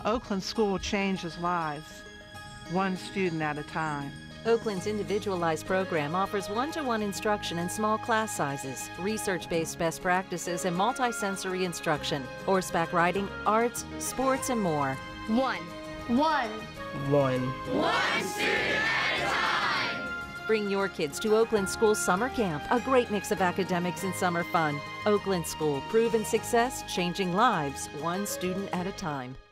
Oakland School changes lives, one student at a time. Oakland's individualized program offers one-to-one instruction in small class sizes, research-based best practices, and multi-sensory instruction, horseback riding, arts, sports, and more. One student at a time! Bring your kids to Oakland School Summer Camp, a great mix of academics and summer fun. Oakland School, proven success, changing lives, one student at a time.